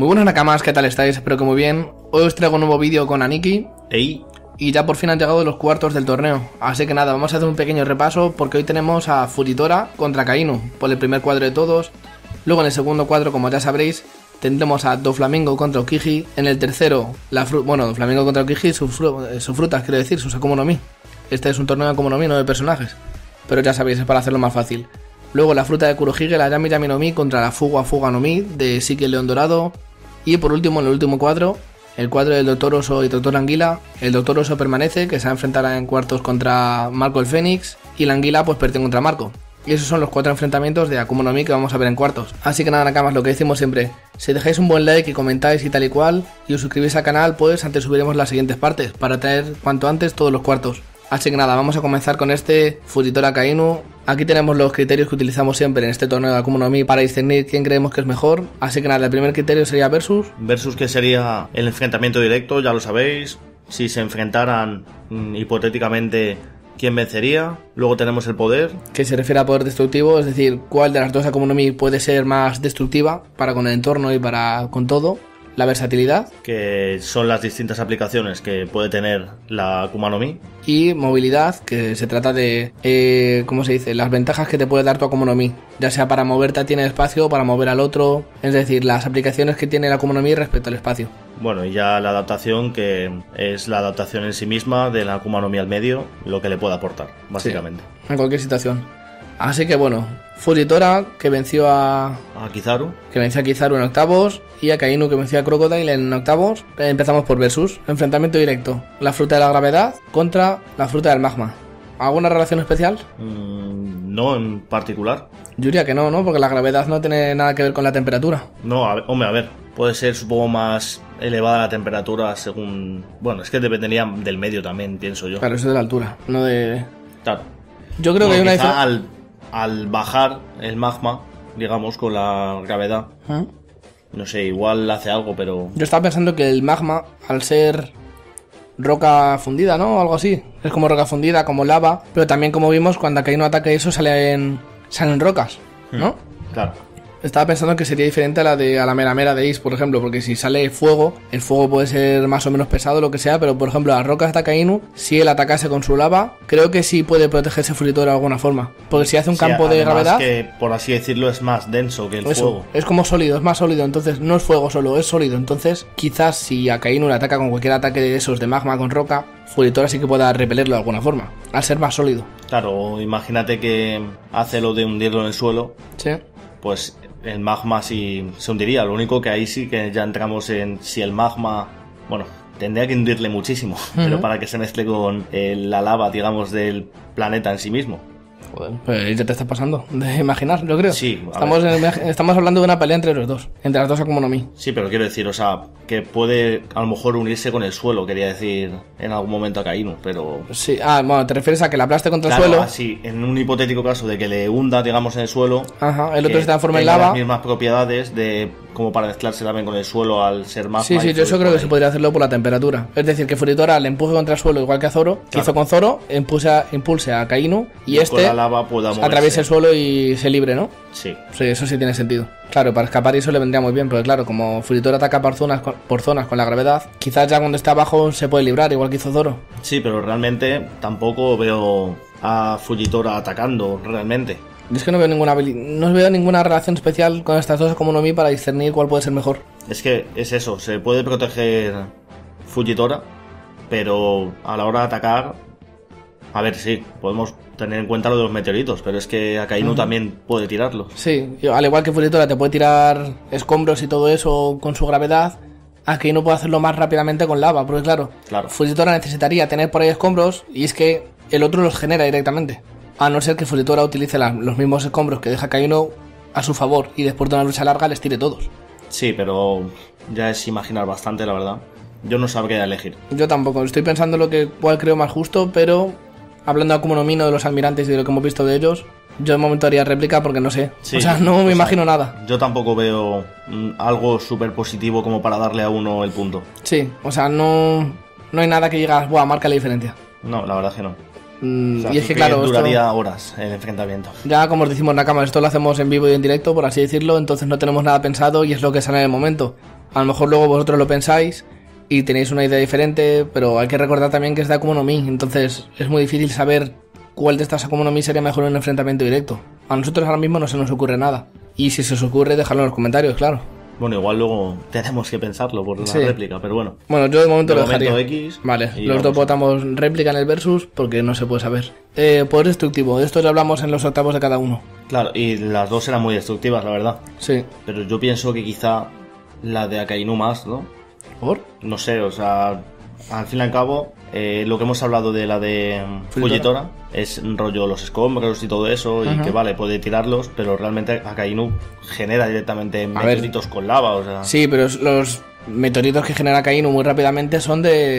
Muy buenas nakamas, ¿qué tal estáis? Espero que muy bien. Hoy os traigo un nuevo vídeo con Aniki. ¡Ey! Y ya por fin han llegado los cuartos del torneo. Así que nada, vamos a hacer un pequeño repaso porque hoy tenemos a Fujitora contra Kainu por el primer cuadro de todos. Luego en el segundo cuadro, como ya sabréis, tendremos a Doflamingo contra Aokiji. En el tercero, Doflamingo contra Aokiji, sus frutas, quiero decir, sus Akuma no Mi. Este es un torneo de Akuma no Mi, no de personajes. Pero ya sabéis, es para hacerlo más fácil. Luego la fruta de Kurohige, la Yami Yami no Mi contra la Fuga no Mi de Siki el León Dorado. Y por último, en el último cuadro, el cuadro del Dr. Oso y Dr. Anguila. El Dr. Oso permanece, que se va a enfrentar en cuartos contra Marco el Fénix. Y la Anguila pues pierde contra Marco. Y esos son los 4 enfrentamientos de Akuma no Mi que vamos a ver en cuartos. Así que nada, nakamas, lo que decimos siempre, si dejáis un buen like y comentáis y tal y cual, y os suscribís al canal, pues antes subiremos las siguientes partes, para traer cuanto antes todos los cuartos. Así que nada, vamos a comenzar con este Fujitora Kainu. Aquí tenemos los criterios que utilizamos siempre en este torneo de Akuma no Mi para discernir quién creemos que es mejor. Así que nada, el primer criterio sería Versus. Versus, que sería el enfrentamiento directo, ya lo sabéis. Si se enfrentaran hipotéticamente, ¿quién vencería? Luego tenemos el poder, que se refiere a poder destructivo, es decir, cuál de las dos Akuma no Mi puede ser más destructiva para con el entorno y para con todo. La versatilidad, que son las distintas aplicaciones que puede tener la Akuma no Mi. Y movilidad, que se trata de, ¿cómo se dice? Las ventajas que te puede dar tu Akuma no Mi, ya sea para moverte a ti en el espacio o para mover al otro, es decir, las aplicaciones que tiene la Akuma no Mi respecto al espacio. Bueno, y ya la adaptación, que es la adaptación en sí misma de la Akuma no Mi al medio, lo que le puede aportar, básicamente. Sí, en cualquier situación. Así que bueno, Fujitora, que venció a Kizaru. Que venció a Kizaru en octavos, y a Kainu, que venció a Crocodile en octavos. Empezamos por Versus, enfrentamiento directo. La fruta de la gravedad contra la fruta del magma. ¿Alguna relación especial? No en particular. Yo diría que no, porque la gravedad no tiene nada que ver con la temperatura. No, a ver, puede ser supongo más elevada la temperatura según... Bueno, es que dependería del medio también, pienso yo. Claro, eso es de la altura, no de... Claro. Yo creo que hay una diferencia... Al bajar el magma, digamos, con la gravedad, no sé, igual hace algo, pero... Yo estaba pensando que el magma, al ser roca fundida, ¿no? Algo así. Es como roca fundida, como lava, pero también, como vimos, cuando Kainu ataca eso salen rocas, ¿no? Claro. Estaba pensando que sería diferente a la mera de Ace, por ejemplo, porque si sale fuego, el fuego puede ser más o menos pesado, lo que sea, pero por ejemplo, las rocas de Kainu, si él atacase con su lava, creo que sí puede protegerse Fujitora de alguna forma. Porque si hace un campo de gravedad, que por así decirlo es más denso que el fuego. Es como sólido, es más sólido, entonces no es fuego solo, es sólido. Entonces, quizás si a Kainu le ataca con cualquier ataque de esos de magma con roca, Fujitora sí que pueda repelerlo de alguna forma, al ser más sólido. Claro, imagínate que hace lo de hundirlo en el suelo. Sí. Pues el magma sí se hundiría. Lo único que ahí sí que ya entramos en si el magma, bueno, tendría que hundirle muchísimo, pero para que se mezcle con la lava, digamos, del planeta en sí mismo. Joder, pues ya te estás pasando de imaginar, yo creo. Sí, estamos hablando de una pelea entre los dos, entre las dos Akuma no Mi. Sí, pero quiero decir, o sea, que puede a lo mejor unirse con el suelo, quería decir en algún momento a Kainu, pero... Sí, bueno, te refieres a que la aplaste contra claro, el suelo. Así, en un hipotético caso de que le hunda, digamos, en el suelo. Ajá, el otro se transforma en lava. Las mismas propiedades de como para mezclarse también con el suelo al ser magma. Sí, yo eso creo que se podría hacerlo por la temperatura. Es decir, que Fujitora le empuje contra el suelo igual que a Zoro, que hizo con Zoro, impulse a Kainu y con la lava pueda moverse. Atraviesa el suelo y se libre, ¿no? Sí. Sí, eso sí tiene sentido. Claro, para escapar eso le vendría muy bien, porque claro, como Fujitora ataca por zonas con la gravedad, quizás ya cuando está abajo se puede librar, igual que hizo Zoro. Sí, pero realmente tampoco veo a Fujitora atacando, realmente. Es que no veo ninguna relación especial con estas dos Akuma no Mi para discernir cuál puede ser mejor. Es que es eso, se puede proteger Fujitora, pero a la hora de atacar, a ver, sí, podemos tener en cuenta lo de los meteoritos, pero es que a Kainu también puede tirarlos. Sí, al igual que Fujitora te puede tirar escombros y todo eso con su gravedad, a Kainu puede hacerlo más rápidamente con lava, porque claro. Fujitora necesitaría tener por ahí escombros y es que el otro los genera directamente. A no ser que Fujitora utilice los mismos escombros que deja Kainu a su favor y después de una lucha larga les tire todos. Sí, pero ya es imaginar bastante, la verdad. Yo no sabría elegir. Yo tampoco, estoy pensando cuál creo más justo, pero hablando de Akuma no Mi, no de los almirantes y de lo que hemos visto de ellos, yo de momento haría réplica porque no sé. Sí, no me imagino nada. Yo tampoco veo algo súper positivo como para darle a uno el punto. Sí, no hay nada que digas, buah, marca la diferencia. No, la verdad es que no. Y es que claro, duraría horas el enfrentamiento. Ya como os decimos en la cámara, esto lo hacemos en vivo y en directo, por así decirlo, entonces no tenemos nada pensado y es lo que sale en el momento. A lo mejor luego vosotros lo pensáis y tenéis una idea diferente, pero hay que recordar también que es de Akuma no Mi, entonces es muy difícil saber cuál de estas Akuma no Mi sería mejor en un enfrentamiento directo. A nosotros ahora mismo no se nos ocurre nada. Y si se os ocurre, dejadlo en los comentarios, claro. Bueno, igual luego tenemos que pensarlo por la réplica, pero bueno. Bueno, yo de momento lo dejaría. X, vale, los dos votamos réplica en el versus porque no se puede saber. Poder destructivo, de esto ya hablamos en los octavos de cada uno. Claro, y las dos eran muy destructivas, la verdad. Sí. Pero yo pienso que quizá la de Akainu más, ¿no? ¿Por? No sé, o sea, al fin y al cabo, lo que hemos hablado de la de Fujitora es rollo los escombros y todo eso, y que vale, puede tirarlos, pero realmente Akainu genera directamente meteoritos con lava, o sea... Sí, pero los meteoritos que genera Akainu muy rápidamente son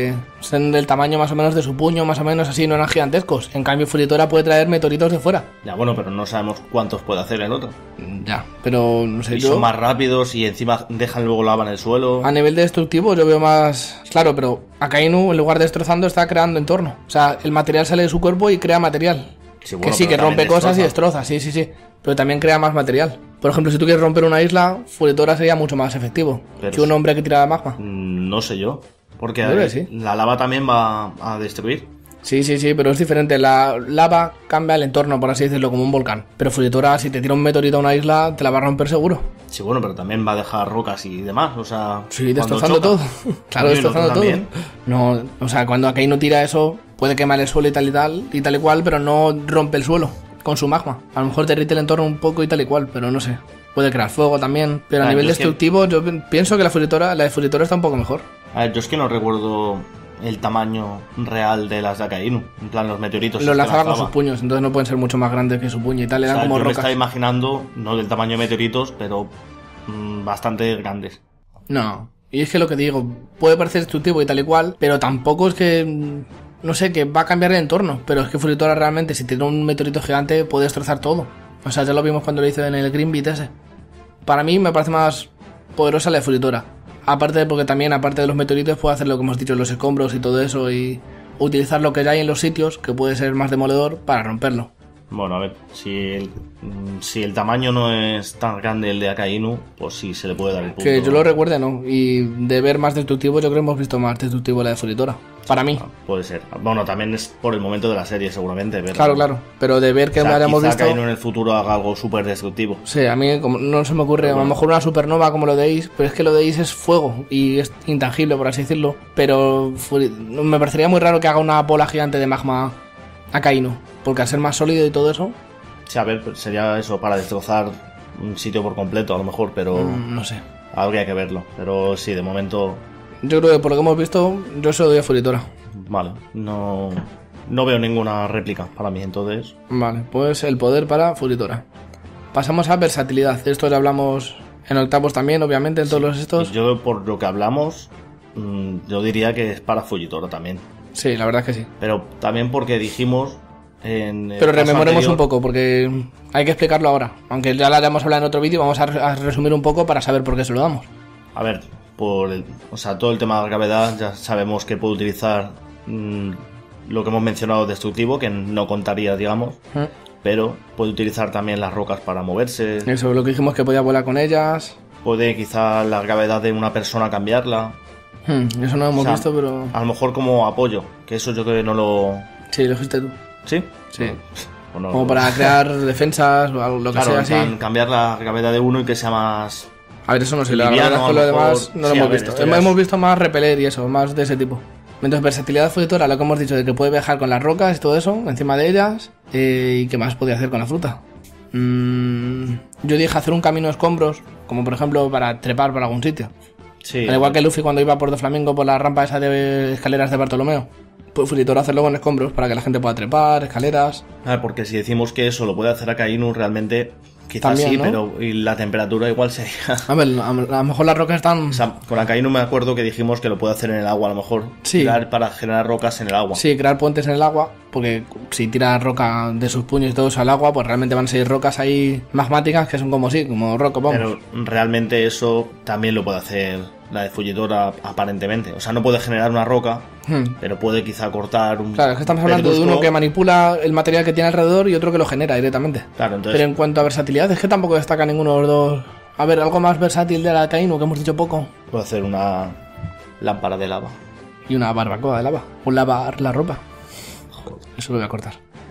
del tamaño más o menos de su puño, más o menos así, no eran gigantescos. En cambio, Fujitora puede traer meteoritos de fuera. Ya, bueno, pero no sabemos cuántos puede hacer el otro. Ya, pero no sé, y son más rápidos y encima dejan luego lava en el suelo. A nivel de destructivo yo veo más... Claro, pero Akainu en lugar de destrozando está creando entorno. O sea, el material sale de su cuerpo y crea material. Sí, bueno, que rompe cosas y destroza, sí. Pero también crea más material. Por ejemplo, si tú quieres romper una isla, Fujitora sería mucho más efectivo que un hombre que tira magma. No sé yo. Porque sí. La lava también va a destruir. Sí, pero es diferente. La lava cambia el entorno, por así decirlo, como un volcán. Pero Fujitora, si te tira un meteorito a una isla, te la va a romper seguro. Sí, bueno, pero también va a dejar rocas y demás, o sea... Sí, destrozando todo. Claro, destrozando todo. No, o sea, cuando Akainu tira eso, puede quemar el suelo y tal y cual, pero no rompe el suelo con su magma. A lo mejor derrite el entorno un poco y tal y cual, pero no sé. Puede crear fuego también. Pero a nivel destructivo, yo pienso que la de Fujitora está un poco mejor. A ver, yo es que no recuerdo el tamaño real de las de Akainu. En plan, los meteoritos. Lo lanzaba con sus puños, entonces no pueden ser mucho más grandes que su puño y tal. Le dan como rocas. Yo me estaba imaginando, no del tamaño de meteoritos, pero bastante grandes. No, y es que lo que digo, puede parecer destructivo y tal y cual, pero tampoco es que... No sé, que va a cambiar el entorno, pero es que Fujitora realmente, si tiene un meteorito gigante, puede destrozar todo. O sea, ya lo vimos cuando lo hizo en el Green Beat ese. Para mí me parece más poderosa la de Fujitora. Aparte porque también, aparte de los meteoritos, puede hacer lo que hemos dicho, los escombros y todo eso, y utilizar lo que ya hay en los sitios, que puede ser más demoledor, para romperlo. Bueno, a ver, si el tamaño no es tan grande el de Akainu, pues sí se le puede dar el punto. Que yo lo recuerde, ¿no? Y de ver más destructivo, yo creo que hemos visto más destructivo la de Fujitora. Para mí. Puede ser. Bueno, también es por el momento de la serie, seguramente. Claro. Pero de ver que hayamos visto... Akainu en el futuro haga algo súper destructivo. Sí, a mí como no se me ocurre. A lo mejor una supernova como lo de Ace, pero es que lo de Ace es fuego y es intangible, por así decirlo. Pero me parecería muy raro que haga una bola gigante de magma Akainu. Porque al ser más sólido y todo eso... Sí, a ver, sería eso, para destrozar un sitio por completo, a lo mejor, pero... no sé. Habría que verlo. Pero sí, de momento... Yo creo que por lo que hemos visto, yo se lo doy a Fujitora. Vale, no veo ninguna réplica para mí, entonces... Vale, pues el poder para Fujitora. Pasamos a versatilidad. De esto ya hablamos en octavos también, obviamente, en todos los estos. Yo, por lo que hablamos, yo diría que es para Fujitora también. Sí, la verdad es que sí. Pero también porque dijimos... Pero rememoremos un poco, porque hay que explicarlo ahora. Aunque ya lo hayamos hablado en otro vídeo, vamos a resumir un poco para saber por qué se lo damos. A ver, todo el tema de la gravedad, ya sabemos que puede utilizar lo que hemos mencionado destructivo, que no contaría, digamos, pero puede utilizar también las rocas para moverse. Eso, lo que dijimos que podía volar con ellas. Puede quizá la gravedad de una persona cambiarla. Eso no lo hemos visto, pero... A lo mejor como apoyo, que eso yo creo que no lo... Sí, lo dijiste tú. ¿Sí? Sí. Bueno, como para crear defensas o algo, lo que sea así. Cambiar la gravedad de uno y que sea más... A ver, eso no sé, la verdad con lo demás no lo hemos visto. Hemos visto más repeler y eso, más de ese tipo. Entonces, versatilidad Fujitora, lo que hemos dicho, de que puede viajar con las rocas y todo eso, encima de ellas. ¿Y qué más podía hacer con la fruta? Yo dije hacer un camino de escombros, como por ejemplo para trepar por algún sitio. Sí. Al igual que Luffy cuando iba por Doflamingo por la rampa esa de escaleras de Bartolomeo. Pues Fujitora hacerlo con escombros para que la gente pueda trepar, escaleras. Porque si decimos que eso lo puede hacer Akainu, realmente quizás también, sí, ¿no? Pero y la temperatura igual sería... A ver, a lo mejor las rocas están... O sea, con Akainu me acuerdo que dijimos que lo puede hacer en el agua, a lo mejor. Sí. Para generar rocas en el agua. Sí, crear puentes en el agua, porque si tira roca de sus puños y todo eso al agua, pues realmente van a ser rocas ahí magmáticas que son como roca, vamos. Pero realmente eso también lo puede hacer la de Fujitora, aparentemente. O sea, no puede generar una roca, pero puede quizá cortar un... Claro, es que estamos hablando de uno que manipula el material que tiene alrededor y otro que lo genera directamente. Claro, entonces... Pero en cuanto a versatilidad, es que tampoco destaca ninguno de los dos. A ver, algo más versátil de la Akainu, que hemos dicho poco. Puedo hacer una lámpara de lava. Y una barbacoa de lava. Un lavar la ropa. Eso lo voy a cortar.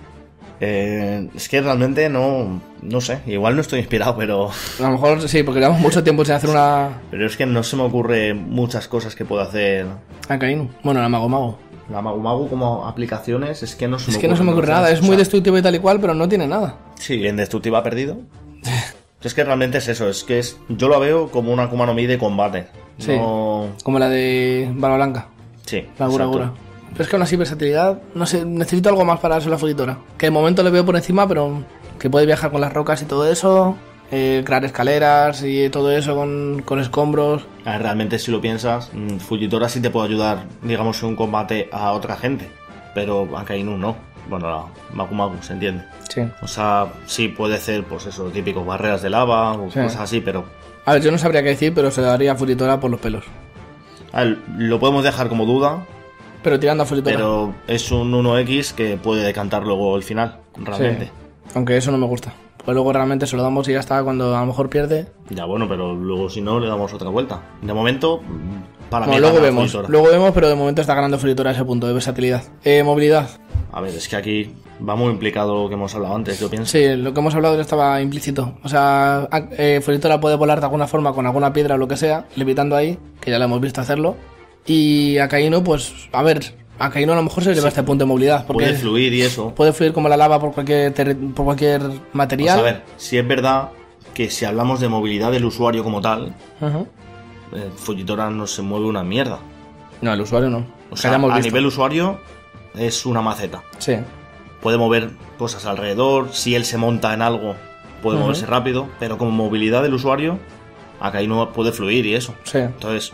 Es que realmente no sé, igual no estoy inspirado, pero... A lo mejor sí, porque llevamos mucho tiempo sin hacer una... Pero es que no se me ocurre muchas cosas que puedo hacer. Akainu. Bueno, la Mago. La Mago como aplicaciones es que no se me ocurre. Es que no se me ocurre nada, es muy destructiva y tal y cual, pero no tiene nada. Sí, en destructiva ha perdido. Es que realmente es eso, yo lo veo como una Akuma no Mi de combate. Sí, no... como la de Barba Blanca. Sí, la Gura. Pero es que aún así versatilidad, no sé, necesito algo más para eso la Fugitora. Que de momento le veo por encima, pero que puede viajar con las rocas y todo eso, crear escaleras y todo eso con escombros. Realmente si lo piensas, Fugitora sí te puede ayudar, digamos, en un combate a otra gente, pero Akainu no. Bueno, la Magu se entiende. Sí. O sea, sí puede hacer, pues eso, típico, barreras de lava o cosas así, pero... A ver, yo no sabría qué decir, pero se le daría a Fugitora por los pelos. A ver, lo podemos dejar como duda. Pero tirando a Fugitora. Pero es un 1X que puede decantar luego el final, realmente. Sí. Aunque eso no me gusta. Pues luego realmente se lo damos y ya está, cuando a lo mejor pierde. Ya bueno, pero luego si no le damos otra vuelta. De momento, para mí luego vemos, pero de momento está ganando Fugitora ese punto de versatilidad. Movilidad. A ver, es que aquí va muy implicado lo que hemos hablado antes, yo pienso. Sí, lo que hemos hablado estaba implícito. O sea, Fugitora puede volar de alguna forma con alguna piedra o lo que sea, levitando ahí, que ya lo hemos visto hacerlo. Y Akainu, pues, a ver, Akainu a lo mejor se lleva a este punto de movilidad. Porque puede fluir y eso. Puede fluir como la lava por cualquier material. Pues a ver, si es verdad que si hablamos de movilidad del usuario como tal, Fugitora no se mueve una mierda. No, el usuario no. O sea, a nivel usuario es una maceta. Sí. Puede mover cosas alrededor, si él se monta en algo puede moverse rápido, pero como movilidad del usuario, Akainu puede fluir y eso. Sí. Entonces,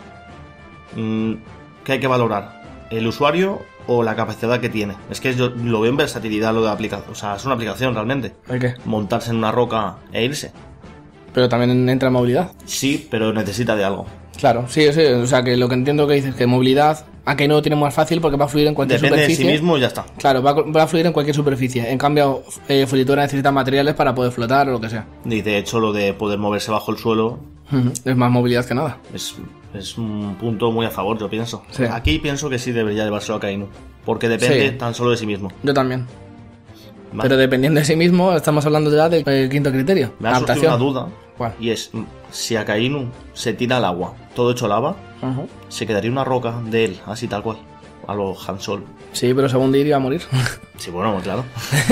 ¿qué hay que valorar? ¿El usuario o la capacidad que tiene? Es que yo lo veo en versatilidad lo de aplicación. O sea, es una aplicación realmente. ¿El qué? Montarse en una roca e irse. Pero también entra en movilidad. Sí, pero necesita de algo. Claro, sí, o sea, que lo que entiendo que dices, que movilidad, Akainu lo tiene más fácil porque va a fluir en cualquier superficie. Depende de sí mismo y ya está. Claro, va a fluir en cualquier superficie. En cambio, Fugitora necesita materiales para poder flotar o lo que sea. Y de hecho, lo de poder moverse bajo el suelo... Es más movilidad que nada. Es un punto muy a favor, yo pienso. Sí. Aquí pienso que sí debería llevárselo a Akainu, porque depende tan solo de sí mismo. Yo también. Vale. Pero dependiendo de sí mismo, estamos hablando ya del quinto criterio. Me ha surgido una duda. ¿Cuál? Y es, si Akainu se tira al agua, todo hecho lava, se quedaría una roca de él, así tal cual, a lo Han Solo. Sí, pero según iba a morir. Sí, bueno, claro.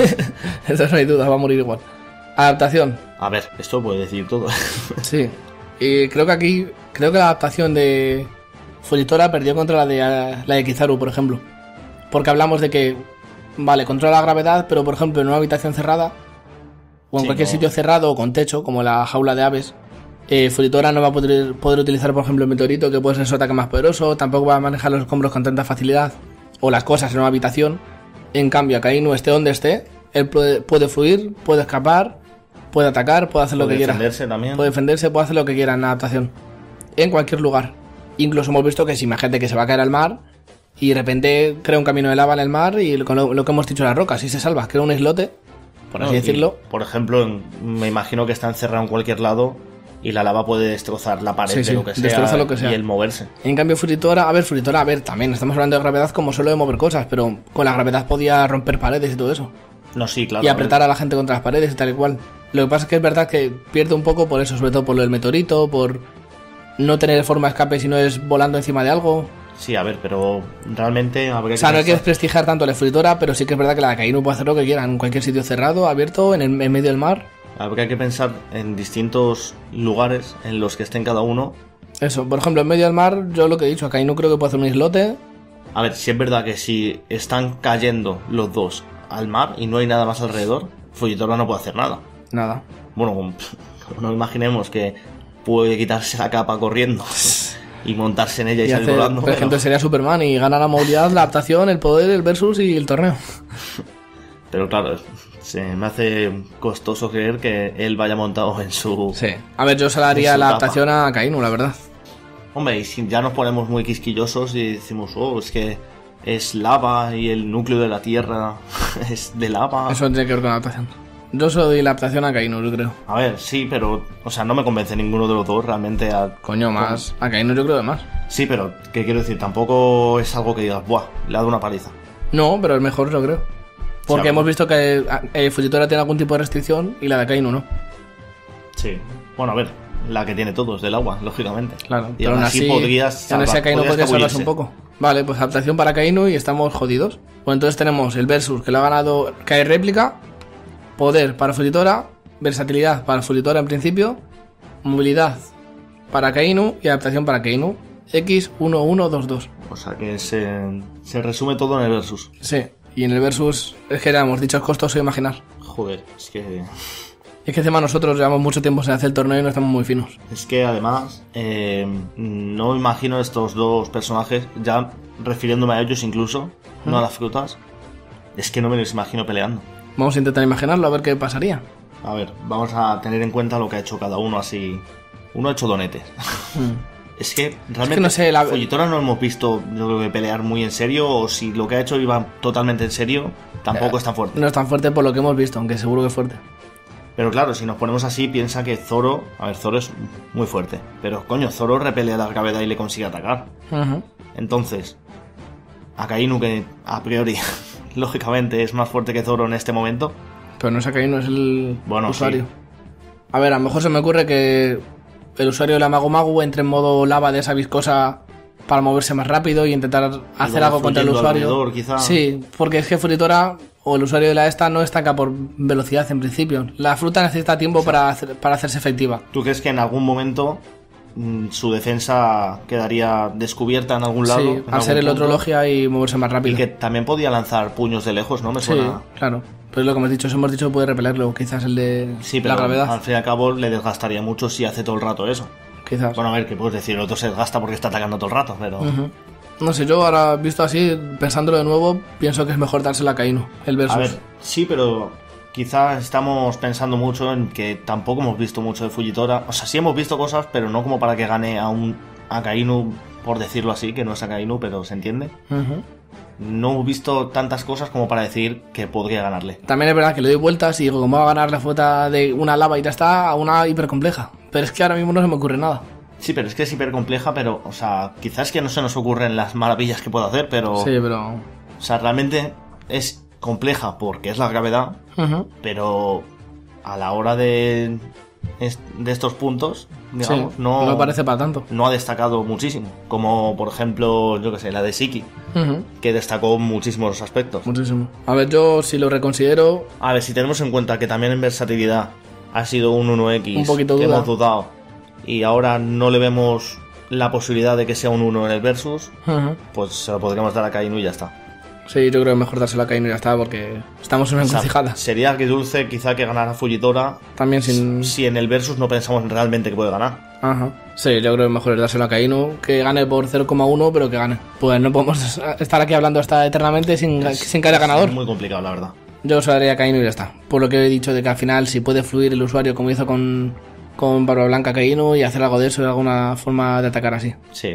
Eso no hay duda, va a morir igual. Adaptación. A ver, esto puede decir todo. Sí. Y creo que la adaptación de Fugitora perdió contra la de Kizaru, por ejemplo. Porque hablamos de que, vale, controla la gravedad, pero por ejemplo en una habitación cerrada, o en cualquier sitio cerrado o con techo, como la jaula de aves, Fugitora no va a poder utilizar, por ejemplo, el meteorito, que puede ser su ataque más poderoso, tampoco va a manejar los escombros con tanta facilidad, o las cosas en una habitación. En cambio, Akainu, esté donde esté, él puede fluir, puede escapar, puede atacar, puede hacer lo que quiera. Puede defenderse también. Puede defenderse, puede hacer lo que quiera en la adaptación. En cualquier lugar. Incluso hemos visto que si imagínate que se va a caer al mar y de repente crea un camino de lava en el mar y con lo que hemos dicho las rocas, y se salva, crea un islote, por así decirlo. Por ejemplo, me imagino que está encerrado en cualquier lado y la lava puede destrozar la pared de lo que sea, y el moverse. En cambio, Fugitora, también estamos hablando de gravedad como solo de mover cosas, pero con la gravedad podía romper paredes y todo eso. No, sí, claro. Y apretar a la gente contra las paredes y tal y cual. Lo que pasa es que es verdad que pierde un poco por eso, sobre todo por lo del meteorito, por no tener forma de escape si no es volando encima de algo. Sí, a ver, pero realmente habría que... O sea, no hay que desprestigiar tanto la Fugitora, pero sí que es verdad que la Akainu puede hacer lo que quiera en cualquier sitio cerrado, abierto, en medio del mar. Habría que pensar en distintos lugares en los que estén cada uno. Eso, por ejemplo, en medio del mar, yo lo que he dicho, Akainu creo que puede hacer un islote. A ver, si es verdad que si están cayendo los dos al mar y no hay nada más alrededor, Fugitora no puede hacer nada. Nada. Bueno, no imaginemos que puede quitarse la capa corriendo y montarse en ella y salir volando. Por ejemplo, sería Superman y gana la movilidad, la adaptación, el poder, el versus y el torneo. Pero claro, se me hace costoso creer que él vaya montado en su... Sí. A ver, yo se le haría la adaptación a Akainu, la verdad. Hombre, y si ya nos ponemos muy quisquillosos y decimos, es que es lava y el núcleo de la Tierra es de lava... Eso tendría que ver con la adaptación. Yo solo doy la adaptación a Kainu, yo creo. A ver, sí, pero... O sea, no me convence ninguno de los dos realmente a... Coño, más. A Kainu yo creo que más. Sí, pero, ¿qué quiero decir? Tampoco es algo que digas, buah, le ha dado una paliza. No, pero el mejor yo creo. Porque Sí, hemos visto que Fujitora tiene algún tipo de restricción y la de Kainu no. Sí. Bueno, a ver, la que tiene todos del agua, lógicamente. Claro, Y pero aún aún así así, podrías en ese Kainu podría salvarse un escabullirse. poco. Vale, pues adaptación para Kainu y estamos jodidos. Pues entonces tenemos el Versus, que lo ha ganado Kai réplica, poder para Fujitora, versatilidad para Fujitora en principio, movilidad para Kainu y adaptación para Kainu. X1122. O sea que se resume todo en el versus. Sí, y en el Versus es que ya hemos dicho, es costoso imaginar. Joder, es que... Es que encima nosotros llevamos mucho tiempo sin hacer el torneo y no estamos muy finos. Es que además, no imagino estos dos personajes, ya refiriéndome a ellos incluso, no a las frutas, es que no me los imagino peleando. Vamos a intentar imaginarlo, a ver qué pasaría. A ver, vamos a tener en cuenta lo que ha hecho cada uno así. Uno ha hecho donetes. Es que realmente no sé, Fujitora no hemos visto, yo creo que pelear muy en serio, o si lo que ha hecho iba totalmente en serio, tampoco es tan fuerte. No es tan fuerte por lo que hemos visto, aunque seguro que es fuerte. Pero claro, si nos ponemos así, piensa que Zoro... A ver, Zoro es muy fuerte. Pero coño, Zoro repele a la gravedad y le consigue atacar. Entonces, a Kainu, que a priori, lógicamente, es más fuerte que Zoro en este momento. Pero no es Kainu, es el usuario. Sí. A ver, a lo mejor se me ocurre que el usuario de la Mago Magu entre en modo lava de esa viscosa para moverse más rápido y intentar hacer algo contra el usuario. Alrededor, quizá. Sí, porque es que Fujitora o el usuario de la esta no destaca por velocidad en principio. La fruta necesita tiempo para hacerse efectiva. ¿Tú crees que en algún momento su defensa quedaría descubierta en algún lado? Sí, al ser el otro logia y moverse más rápido. Y que también podía lanzar puños de lejos, ¿no? Me suena. Sí, claro. Pero es lo que hemos dicho, eso hemos dicho que puede repelerlo, quizás el de Sí, pero la gravedad. al fin y al cabo le desgastaría mucho si hace todo el rato eso. Quizás. Bueno, a ver, ¿qué puedes decir? El otro se desgasta porque está atacando todo el rato, pero... No sé, yo ahora visto así, pensándolo de nuevo, pienso que es mejor dársela a Kainu, el Versus. A ver, sí, pero quizás estamos pensando mucho en que tampoco hemos visto mucho de Fujitora. O sea, sí hemos visto cosas, pero no como para que gane a Kainu, por decirlo así, que no es a Kainu, pero se entiende. No hemos visto tantas cosas como para decir que podría ganarle. También es verdad que le doy vueltas y digo, ¿cómo va a ganar la flota de una lava y ya está a una hipercompleja? Pero es que ahora mismo no se me ocurre nada. Sí, pero es que es hiper compleja, pero, o sea, quizás que no se nos ocurren las maravillas que puede hacer, pero... Sí, pero... O sea, realmente es compleja porque es la gravedad, pero a la hora de estos puntos, digamos, sí, no me parece para tanto. No ha destacado muchísimo. Como, por ejemplo, yo que sé, la de Shiki, que destacó muchísimos aspectos. Muchísimo. A ver, yo si lo reconsidero... A ver, si tenemos en cuenta que también en versatilidad ha sido un 1X un poquito que duda. hemos dudado y ahora no le vemos la posibilidad de que sea un 1 en el versus, pues se lo podríamos dar a Kainu y ya está. Sí, yo creo que es mejor dárselo a Kainu y ya está, porque estamos en una encrucijada. Sería agridulce quizá que ganara Fujitora. También sin... Si en el versus no pensamos realmente que puede ganar. Sí, yo creo que mejor es dárselo a Kainu, que gane por 0,1, pero que gane. Pues no podemos estar aquí hablando hasta eternamente sin caer a ganador. Es muy complicado, la verdad. Yo se lo daría a Kainu y ya está. Por lo que he dicho de que al final, si puede fluir el usuario como hizo con Barba Blanca Kainu y hacer algo de eso, de alguna forma de atacar así. Sí,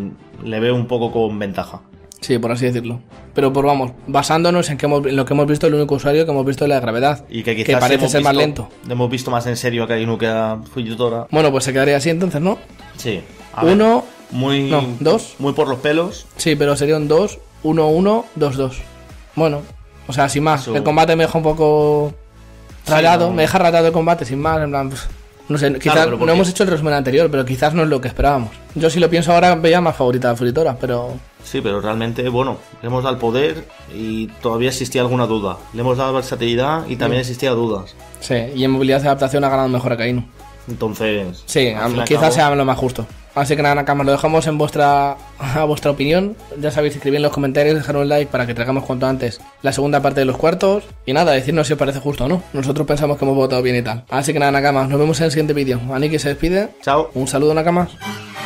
le veo un poco con ventaja. Sí, por así decirlo. Pero pues vamos, basándonos en lo que hemos visto, el único usuario que hemos visto es la gravedad. Y que quizás parece ser más lento. Hemos visto más en serio a Kainu que a Fujitora. Bueno, pues se quedaría así entonces, ¿no? Sí. Uno... Muy... No, dos. Muy por los pelos. Sí, pero sería un 2, 1, 1, 2, 2. Bueno, o sea, sin más. El combate me deja un poco rayado. Sí, no. Me deja rayado el combate, sin más. En plan, no sé, quizás no hemos hecho el resumen anterior, pero quizás no es lo que esperábamos. Yo si lo pienso ahora veía más favorita a Fujitora, pero... Sí, pero realmente, bueno, le hemos dado el poder y todavía existía alguna duda. Le hemos dado versatilidad y también existía dudas. Sí, y en movilidad y adaptación ha ganado mejor a Kainu. Entonces... Sí, quizás sea lo más justo. Así que nada, Nakamas, lo dejamos en a vuestra opinión. Ya sabéis, escribid en los comentarios, dejar un like para que traigamos cuanto antes la segunda parte de los cuartos. Y nada, decirnos si os parece justo o no. Nosotros pensamos que hemos votado bien y tal. Así que nada, Nakamas, nos vemos en el siguiente vídeo. Aniki se despide. Chao. Un saludo, Nakamas.